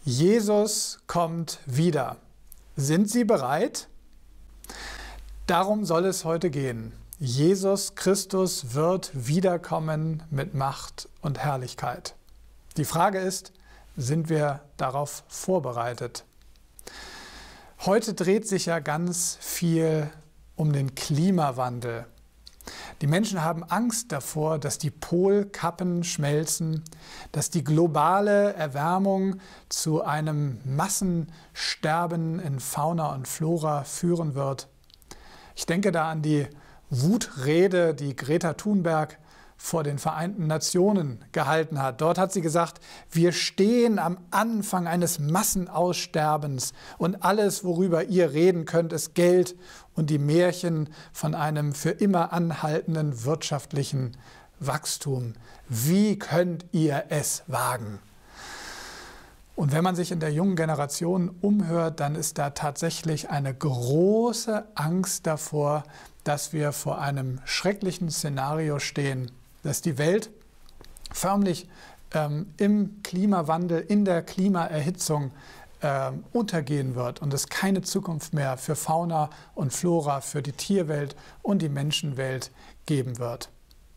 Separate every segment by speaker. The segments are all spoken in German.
Speaker 1: Jesus kommt wieder. Sind Sie bereit? Darum soll es heute gehen. Jesus Christus wird wiederkommen mit Macht und Herrlichkeit. Die Frage ist, sind wir darauf vorbereitet? Heute dreht sich ja ganz viel um den Klimawandel. Die Menschen haben Angst davor, dass die Polkappen schmelzen, dass die globale Erwärmung zu einem Massensterben in Fauna und Flora führen wird. Ich denke da an die Wutrede, die Greta Thunberg vor den Vereinten Nationen gehalten hat. Dort hat sie gesagt, wir stehen am Anfang eines Massenaussterbens und alles, worüber ihr reden könnt, ist Geld und die Märchen von einem für immer anhaltenden wirtschaftlichen Wachstum. Wie könnt ihr es wagen? Und wenn man sich in der jungen Generation umhört, dann ist da tatsächlich eine große Angst davor, dass wir vor einem schrecklichen Szenario stehen, dass die Welt förmlich im Klimawandel, in der Klimaerhitzung untergehen wird und es keine Zukunft mehr für Fauna und Flora, für die Tierwelt und die Menschenwelt geben wird.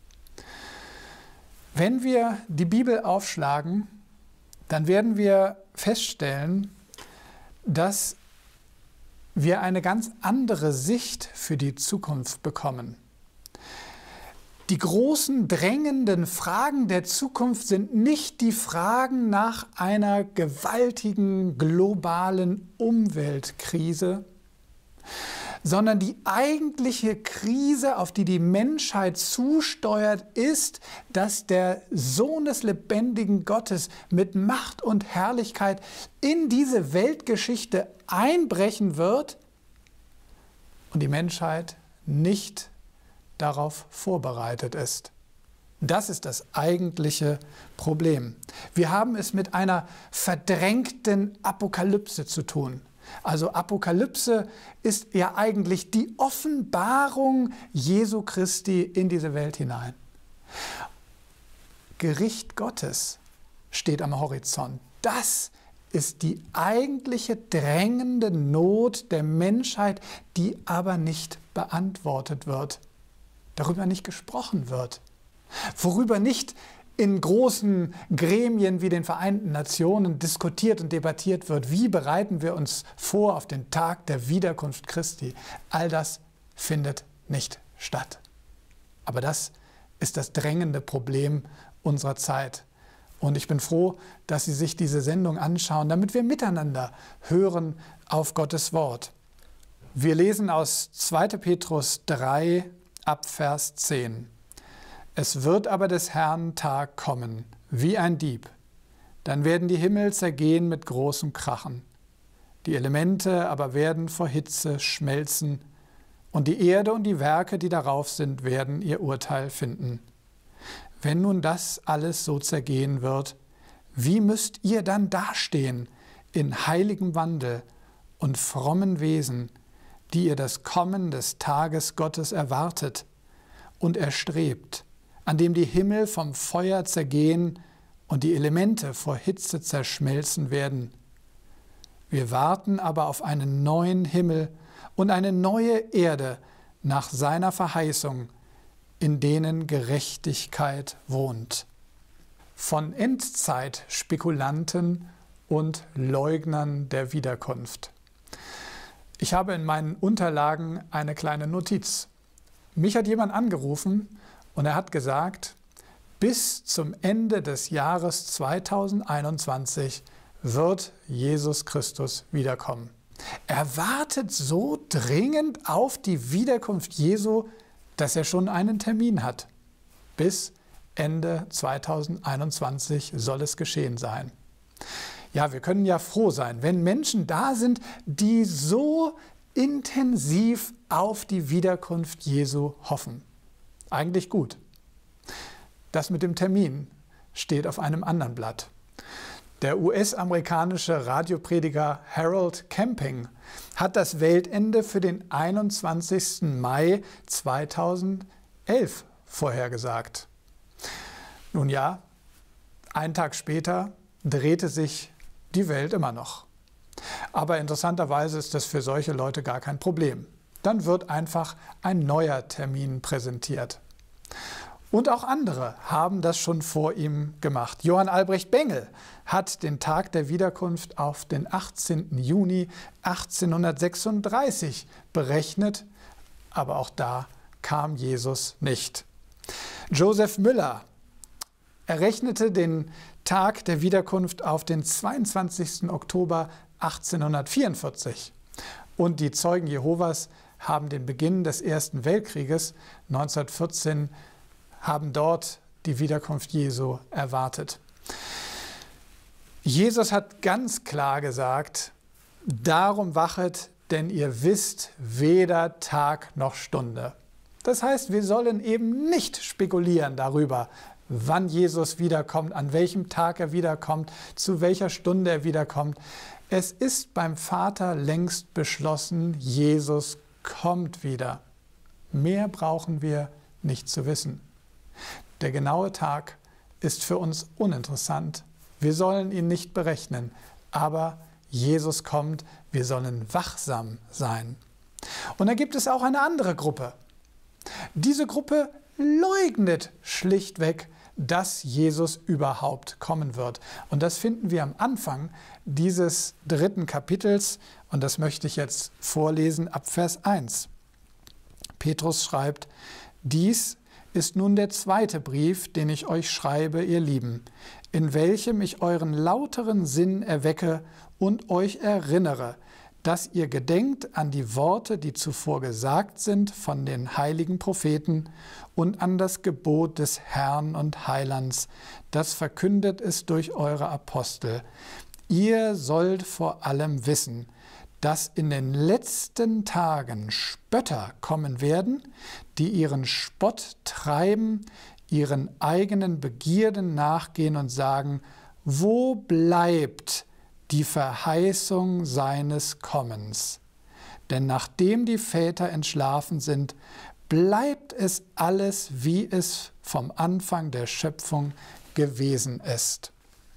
Speaker 1: Wenn wir die Bibel aufschlagen, dann werden wir feststellen, dass wir eine ganz andere Sicht für die Zukunft bekommen. Die großen, drängenden Fragen der Zukunft sind nicht die Fragen nach einer gewaltigen globalen Umweltkrise, sondern die eigentliche Krise, auf die die Menschheit zusteuert, ist, dass der Sohn des lebendigen Gottes mit Macht und Herrlichkeit in diese Weltgeschichte einbrechen wird und die Menschheit nicht darauf vorbereitet ist. Das ist das eigentliche Problem. Wir haben es mit einer verdrängten Apokalypse zu tun. Also Apokalypse ist ja eigentlich die Offenbarung Jesu Christi in diese Welt hinein. Gericht Gottes steht am Horizont. Das ist die eigentliche drängende Not der Menschheit, die aber nicht beantwortet wird, darüber nicht gesprochen wird, worüber nicht in großen Gremien wie den Vereinten Nationen diskutiert und debattiert wird. Wie bereiten wir uns vor auf den Tag der Wiederkunft Christi? All das findet nicht statt. Aber das ist das drängende Problem unserer Zeit. Und ich bin froh, dass Sie sich diese Sendung anschauen, damit wir miteinander hören auf Gottes Wort. Wir lesen aus 2. Petrus 3 ab Vers 10. Es wird aber des Herrn Tag kommen, wie ein Dieb. Dann werden die Himmel zergehen mit großem Krachen. Die Elemente aber werden vor Hitze schmelzen, und die Erde und die Werke, die darauf sind, werden ihr Urteil finden. Wenn nun das alles so zergehen wird, wie müsst ihr dann dastehen in heiligem Wandel und frommen Wesen, die ihr das Kommen des Tages Gottes erwartet und erstrebt, an dem die Himmel vom Feuer zergehen und die Elemente vor Hitze zerschmelzen werden. Wir warten aber auf einen neuen Himmel und eine neue Erde nach seiner Verheißung, in denen Gerechtigkeit wohnt. Von Endzeitspekulanten und Leugnern der Wiederkunft. Ich habe in meinen Unterlagen eine kleine Notiz. Mich hat jemand angerufen und er hat gesagt, bis zum Ende des Jahres 2021 wird Jesus Christus wiederkommen. Er wartet so dringend auf die Wiederkunft Jesu, dass er schon einen Termin hat. Bis Ende 2021 soll es geschehen sein. Ja, wir können ja froh sein, wenn Menschen da sind, die so intensiv auf die Wiederkunft Jesu hoffen. Eigentlich gut. Das mit dem Termin steht auf einem anderen Blatt. Der US-amerikanische Radioprediger Harold Camping hat das Weltende für den 21. Mai 2011 vorhergesagt. Nun ja, einen Tag später drehte sich die Welt immer noch. Aber interessanterweise ist das für solche Leute gar kein Problem. Dann wird einfach ein neuer Termin präsentiert. Und auch andere haben das schon vor ihm gemacht. Johann Albrecht Bengel hat den Tag der Wiederkunft auf den 18. Juni 1836 berechnet, aber auch da kam Jesus nicht. Joseph Müller errechnete den Tag der Wiederkunft auf den 22. Oktober 1844. Und die Zeugen Jehovas haben den Beginn des Ersten Weltkrieges 1914 haben dort die Wiederkunft Jesu erwartet. Jesus hat ganz klar gesagt, darum wachet, denn ihr wisst weder Tag noch Stunde. Das heißt, wir sollen eben nicht spekulieren darüber, wann Jesus wiederkommt, an welchem Tag er wiederkommt, zu welcher Stunde er wiederkommt. Es ist beim Vater längst beschlossen, Jesus kommt wieder. Mehr brauchen wir nicht zu wissen. Der genaue Tag ist für uns uninteressant. Wir sollen ihn nicht berechnen, aber Jesus kommt, wir sollen wachsam sein. Und da gibt es auch eine andere Gruppe. Diese Gruppe leugnet schlichtweg, dass Jesus überhaupt kommen wird. Und das finden wir am Anfang dieses 3. Kapitels und das möchte ich jetzt vorlesen ab Vers 1. Petrus schreibt: Dies ist nun der 2. Brief, den ich euch schreibe, ihr Lieben, in welchem ich euren lauteren Sinn erwecke und euch erinnere, dass ihr gedenkt an die Worte, die zuvor gesagt sind von den heiligen Propheten und an das Gebot des Herrn und Heilands, das verkündet ist durch eure Apostel. Ihr sollt vor allem wissen, dass in den letzten Tagen Spötter kommen werden, die ihren Spott treiben, ihren eigenen Begierden nachgehen und sagen, wo bleibt die Verheißung seines Kommens? Denn nachdem die Väter entschlafen sind, bleibt es alles, wie es vom Anfang der Schöpfung gewesen ist.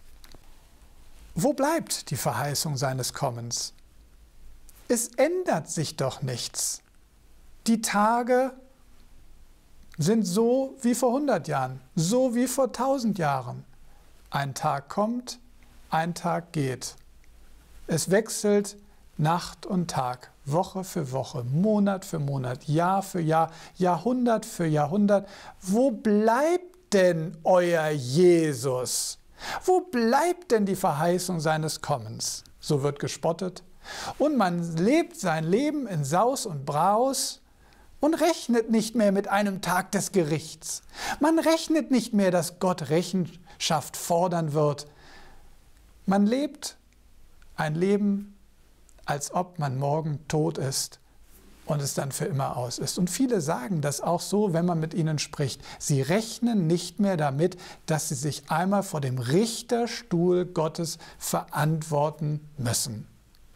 Speaker 1: Wo bleibt die Verheißung seines Kommens? Es ändert sich doch nichts. Die Tage sind so wie vor 100 Jahren, so wie vor 1000 Jahren. Ein Tag kommt, ein Tag geht. Es wechselt Nacht und Tag, Woche für Woche, Monat für Monat, Jahr für Jahr, Jahrhundert für Jahrhundert. Wo bleibt denn euer Jesus? Wo bleibt denn die Verheißung seines Kommens? So wird gespottet. Und man lebt sein Leben in Saus und Braus und rechnet nicht mehr mit einem Tag des Gerichts. Man rechnet nicht mehr, dass Gott Rechenschaft fordern wird. Man lebt ein Leben, als ob man morgen tot ist und es dann für immer aus ist. Und viele sagen das auch so, wenn man mit ihnen spricht. Sie rechnen nicht mehr damit, dass sie sich einmal vor dem Richterstuhl Gottes verantworten müssen.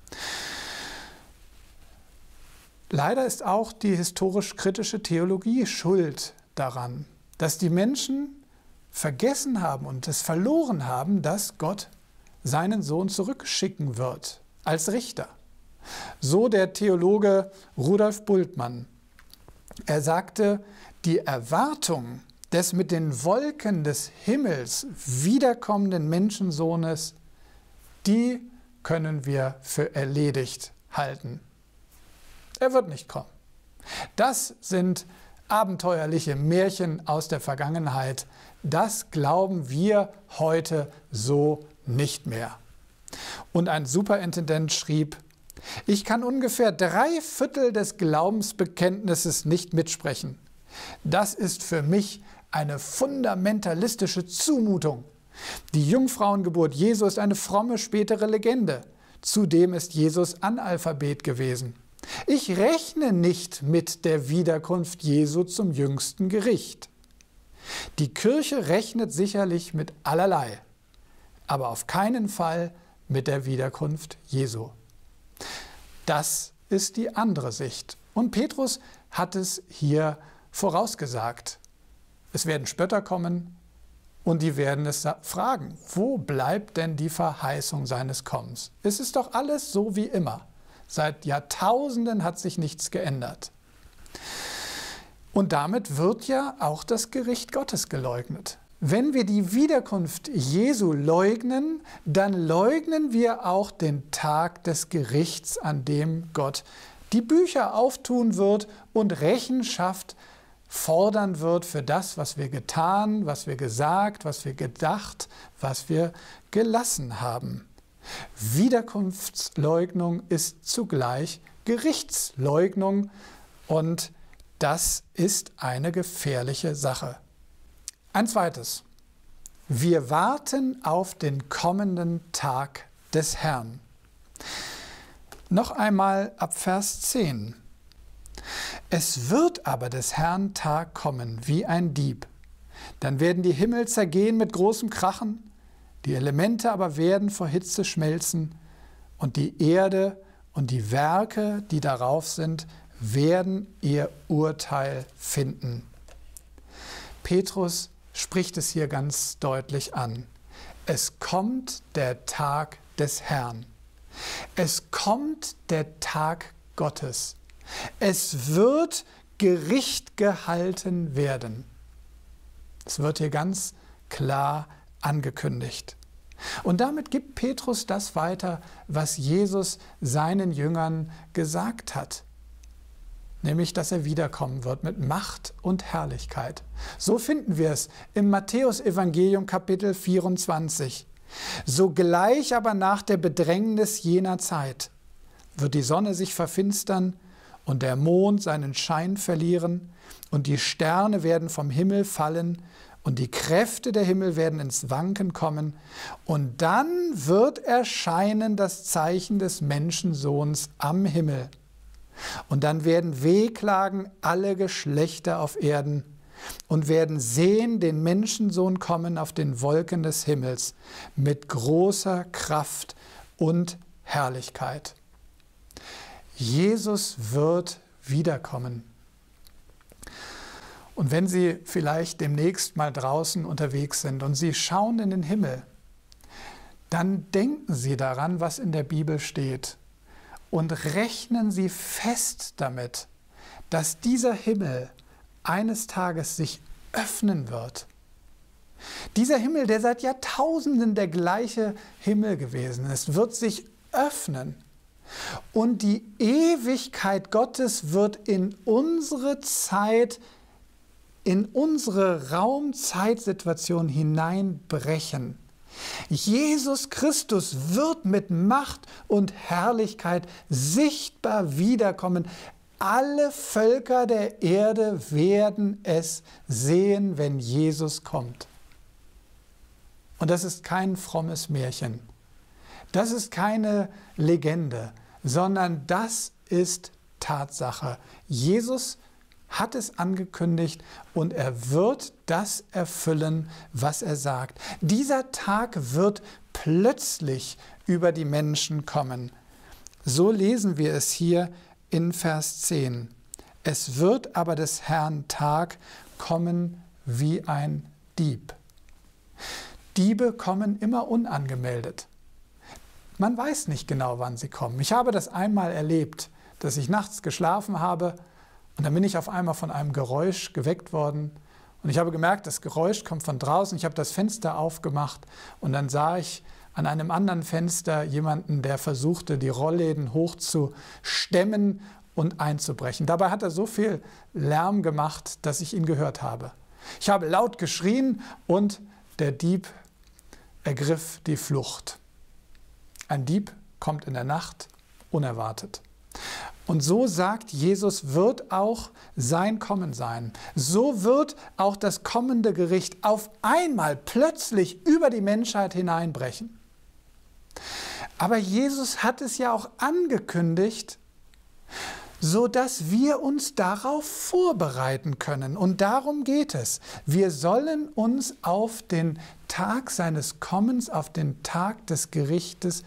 Speaker 1: Leider ist auch die historisch-kritische Theologie schuld daran, dass die Menschen vergessen haben und es verloren haben, dass Gott seinen Sohn zurückschicken wird als Richter. So der Theologe Rudolf Bultmann. Er sagte, die Erwartung des mit den Wolken des Himmels wiederkommenden Menschensohnes, die können wir für erledigt halten. Er wird nicht kommen. Das sind abenteuerliche Märchen aus der Vergangenheit. Das glauben wir heute so nicht mehr. Und ein Superintendent schrieb, ich kann ungefähr 3/4 des Glaubensbekenntnisses nicht mitsprechen. Das ist für mich eine fundamentalistische Zumutung. Die Jungfrauengeburt Jesu ist eine fromme spätere Legende. Zudem ist Jesus Analphabet gewesen. Ich rechne nicht mit der Wiederkunft Jesu zum jüngsten Gericht. Die Kirche rechnet sicherlich mit allerlei, aber auf keinen Fall mit der Wiederkunft Jesu. Das ist die andere Sicht. Und Petrus hat es hier vorausgesagt. Es werden Spötter kommen Und die werden es fragen, wo bleibt denn die Verheißung seines Kommens? Es ist doch alles so wie immer. Seit Jahrtausenden hat sich nichts geändert. Und damit wird ja auch das Gericht Gottes geleugnet. Wenn wir die Wiederkunft Jesu leugnen, dann leugnen wir auch den Tag des Gerichts, an dem Gott die Bücher auftun wird und Rechenschaft fordern wird für das, was wir getan, was wir gesagt, was wir gedacht, was wir gelassen haben. Wiederkunftsleugnung ist zugleich Gerichtsleugnung und das ist eine gefährliche Sache. Ein zweites. Wir warten auf den kommenden Tag des Herrn. Noch einmal ab Vers 10. Es wird aber des Herrn Tag kommen wie ein Dieb. Dann werden die Himmel zergehen mit großem Krachen, die Elemente aber werden vor Hitze schmelzen und die Erde und die Werke, die darauf sind, werden ihr Urteil finden. Petrus spricht es hier ganz deutlich an. Es kommt der Tag des Herrn. Es kommt der Tag Gottes. Es wird Gericht gehalten werden. Es wird hier ganz klar angekündigt. Und damit gibt Petrus das weiter, was Jesus seinen Jüngern gesagt hat. Nämlich, dass er wiederkommen wird mit Macht und Herrlichkeit. So finden wir es im Matthäus-Evangelium Kapitel 24. Sogleich aber nach der Bedrängnis jener Zeit wird die Sonne sich verfinstern und der Mond seinen Schein verlieren und die Sterne werden vom Himmel fallen und die Kräfte der Himmel werden ins Wanken kommen und dann wird erscheinen das Zeichen des Menschensohns am Himmel. Und dann werden wehklagen alle Geschlechter auf Erden und werden sehen den Menschensohn kommen auf den Wolken des Himmels mit großer Kraft und Herrlichkeit. Jesus wird wiederkommen. Und wenn Sie vielleicht demnächst mal draußen unterwegs sind und Sie schauen in den Himmel, dann denken Sie daran, was in der Bibel steht und rechnen Sie fest damit, dass dieser Himmel eines Tages sich öffnen wird. Dieser Himmel, der seit Jahrtausenden der gleiche Himmel gewesen ist, wird sich öffnen. Und die Ewigkeit Gottes wird in unsere Zeit, in unsere Raum-Zeit-Situation hineinbrechen. Jesus Christus wird mit Macht und Herrlichkeit sichtbar wiederkommen. Alle Völker der Erde werden es sehen, wenn Jesus kommt. Und das ist kein frommes Märchen. Das ist keine Legende, sondern das ist Tatsache. Jesus hat es angekündigt und er wird das erfüllen, was er sagt. Dieser Tag wird plötzlich über die Menschen kommen. So lesen wir es hier in Vers 10. Es wird aber des Herrn Tag kommen wie ein Dieb. Diebe kommen immer unangemeldet. Man weiß nicht genau, wann sie kommen. Ich habe das einmal erlebt, dass ich nachts geschlafen habe und dann bin ich auf einmal von einem Geräusch geweckt worden. Und ich habe gemerkt, das Geräusch kommt von draußen. Ich habe das Fenster aufgemacht und dann sah ich an einem anderen Fenster jemanden, der versuchte, die Rollläden hochzustemmen und einzubrechen. Dabei hat er so viel Lärm gemacht, dass ich ihn gehört habe. Ich habe laut geschrien und der Dieb ergriff die Flucht. Ein Dieb kommt in der Nacht unerwartet. Und so sagt Jesus, wird auch sein Kommen sein. So wird auch das kommende Gericht auf einmal plötzlich über die Menschheit hineinbrechen. Aber Jesus hat es ja auch angekündigt, sodass wir uns darauf vorbereiten können. Und darum geht es. Wir sollen uns auf den Tag seines Kommens, auf den Tag des Gerichtes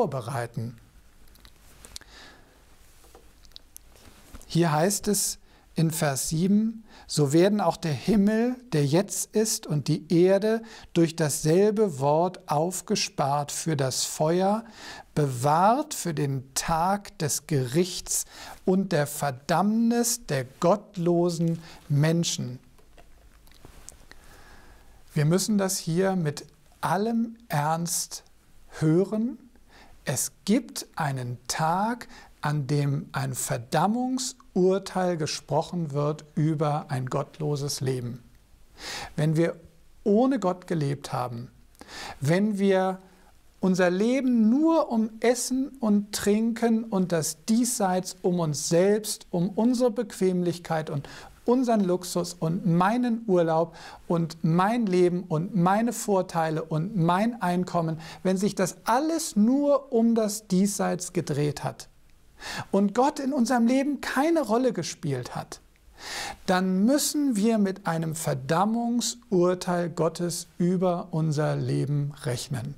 Speaker 1: vorbereiten. Hier heißt es in Vers 7, so werden auch der Himmel, der jetzt ist, und die Erde durch dasselbe Wort aufgespart für das Feuer, bewahrt für den Tag des Gerichts und der Verdammnis der gottlosen Menschen. Wir müssen das hier mit allem Ernst hören. Es gibt einen Tag, an dem ein Verdammungsurteil gesprochen wird über ein gottloses Leben. Wenn wir ohne Gott gelebt haben, wenn wir unser Leben nur um Essen und Trinken und das Diesseits, um uns selbst, um unsere Bequemlichkeit und unseren Luxus und meinen Urlaub und mein Leben und meine Vorteile und mein Einkommen, wenn sich das alles nur um das Diesseits gedreht hat und Gott in unserem Leben keine Rolle gespielt hat, dann müssen wir mit einem Verdammungsurteil Gottes über unser Leben rechnen.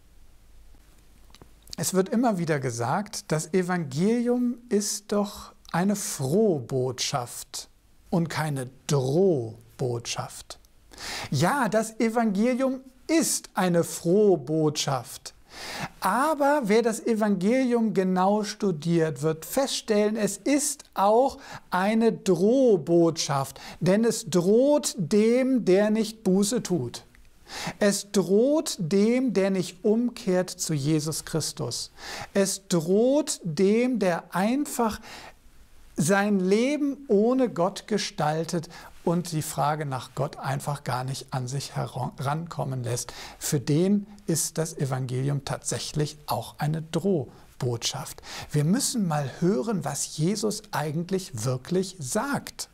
Speaker 1: Es wird immer wieder gesagt, das Evangelium ist doch eine Frohbotschaft und keine Drohbotschaft. Ja, das Evangelium ist eine Frohbotschaft. Aber wer das Evangelium genau studiert, wird feststellen, es ist auch eine Drohbotschaft, denn es droht dem, der nicht Buße tut. Es droht dem, der nicht umkehrt zu Jesus Christus. Es droht dem, der einfach sein Leben ohne Gott gestaltet und die Frage nach Gott einfach gar nicht an sich herankommen lässt. Für den ist das Evangelium tatsächlich auch eine Drohbotschaft. Wir müssen mal hören, was Jesus eigentlich wirklich sagt.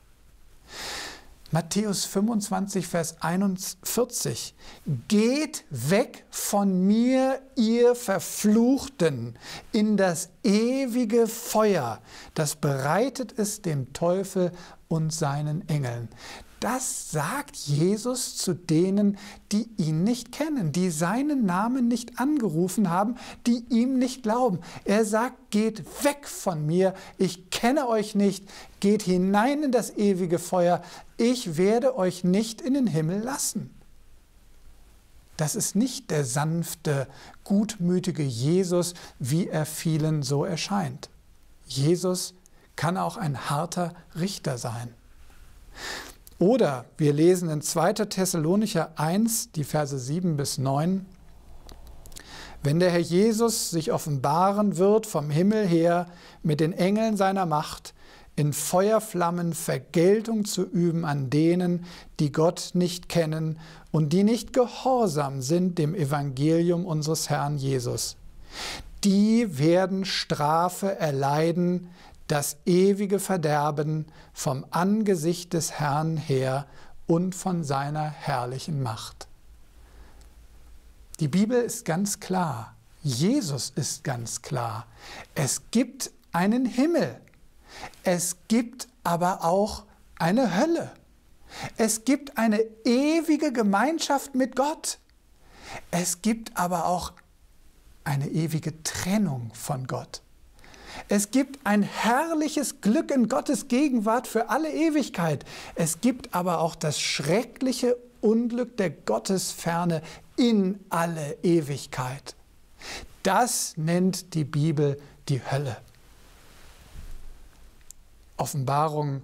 Speaker 1: Matthäus 25, Vers 41. Geht weg von mir, ihr Verfluchten, in das ewige Feuer, das bereitet es dem Teufel und seinen Engeln. Das sagt Jesus zu denen, die ihn nicht kennen, die seinen Namen nicht angerufen haben, die ihm nicht glauben. Er sagt, geht weg von mir, ich kenne euch nicht, geht hinein in das ewige Feuer, ich werde euch nicht in den Himmel lassen. Das ist nicht der sanfte, gutmütige Jesus, wie er vielen so erscheint. Jesus kann auch ein harter Richter sein. Oder wir lesen in 2. Thessalonicher 1, die Verse 7 bis 9, wenn der Herr Jesus sich offenbaren wird vom Himmel her mit den Engeln seiner Macht, in Feuerflammen Vergeltung zu üben an denen, die Gott nicht kennen und die nicht gehorsam sind dem Evangelium unseres Herrn Jesus. Die werden Strafe erleiden, das ewige Verderben vom Angesicht des Herrn her und von seiner herrlichen Macht. Die Bibel ist ganz klar, Jesus ist ganz klar. Es gibt einen Himmel, es gibt aber auch eine Hölle. Es gibt eine ewige Gemeinschaft mit Gott. Es gibt aber auch eine ewige Trennung von Gott. Es gibt ein herrliches Glück in Gottes Gegenwart für alle Ewigkeit. Es gibt aber auch das schreckliche Unglück der Gottesferne in alle Ewigkeit. Das nennt die Bibel die Hölle. Offenbarung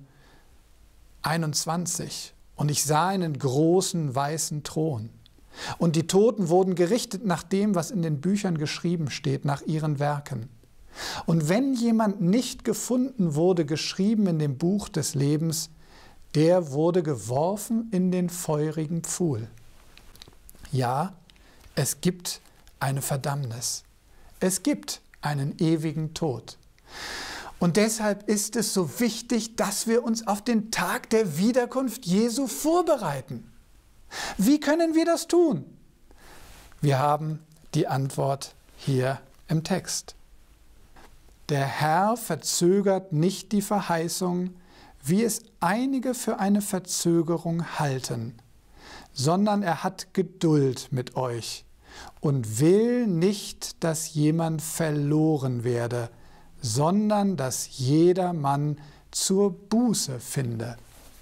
Speaker 1: 21. Und ich sah einen großen weißen Thron. Und die Toten wurden gerichtet nach dem, was in den Büchern geschrieben steht, nach ihren Werken. Und wenn jemand nicht gefunden wurde, geschrieben in dem Buch des Lebens, der wurde geworfen in den feurigen Pfuhl. Ja, es gibt eine Verdammnis. Es gibt einen ewigen Tod. Und deshalb ist es so wichtig, dass wir uns auf den Tag der Wiederkunft Jesu vorbereiten. Wie können wir das tun? Wir haben die Antwort hier im Text. Der Herr verzögert nicht die Verheißung, wie es einige für eine Verzögerung halten, sondern er hat Geduld mit euch und will nicht, dass jemand verloren werde, sondern dass jeder Mann zur Buße finde.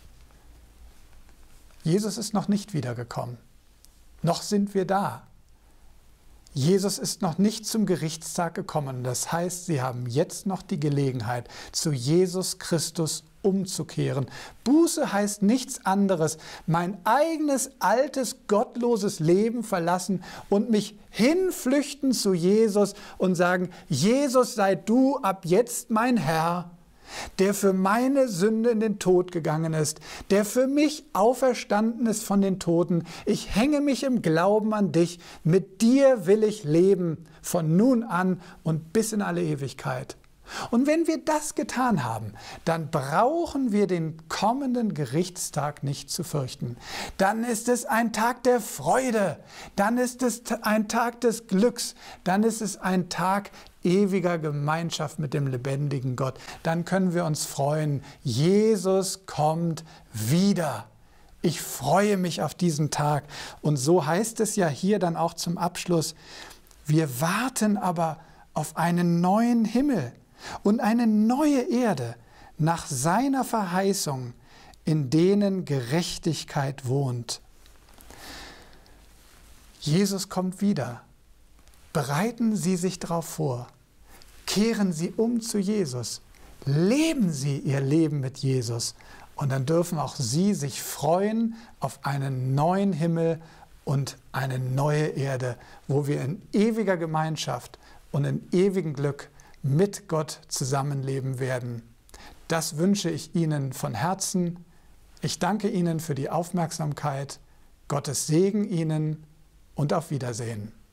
Speaker 1: Jesus ist noch nicht wiedergekommen. Noch sind wir da. Jesus ist noch nicht zum Gerichtstag gekommen. Das heißt, Sie haben jetzt noch die Gelegenheit, zu Jesus Christus umzukehren. Buße heißt nichts anderes, mein eigenes, altes, gottloses Leben verlassen und mich hinflüchten zu Jesus und sagen, Jesus, sei du ab jetzt mein Herr, der für meine Sünde in den Tod gegangen ist, der für mich auferstanden ist von den Toten. Ich hänge mich im Glauben an dich. Mit dir will ich leben, von nun an und bis in alle Ewigkeit. Und wenn wir das getan haben, dann brauchen wir den kommenden Gerichtstag nicht zu fürchten. Dann ist es ein Tag der Freude, dann ist es ein Tag des Glücks, dann ist es ein Tag ewiger Gemeinschaft mit dem lebendigen Gott. Dann können wir uns freuen, Jesus kommt wieder. Ich freue mich auf diesen Tag. Und so heißt es ja hier dann auch zum Abschluss, wir warten aber auf einen neuen Himmel und eine neue Erde nach seiner Verheißung, in denen Gerechtigkeit wohnt. Jesus kommt wieder. Bereiten Sie sich darauf vor. Kehren Sie um zu Jesus. Leben Sie Ihr Leben mit Jesus. Und dann dürfen auch Sie sich freuen auf einen neuen Himmel und eine neue Erde, wo wir in ewiger Gemeinschaft und in ewigem Glück mit Gott zusammenleben werden. Das wünsche ich Ihnen von Herzen. Ich danke Ihnen für die Aufmerksamkeit. Gottes Segen Ihnen und auf Wiedersehen.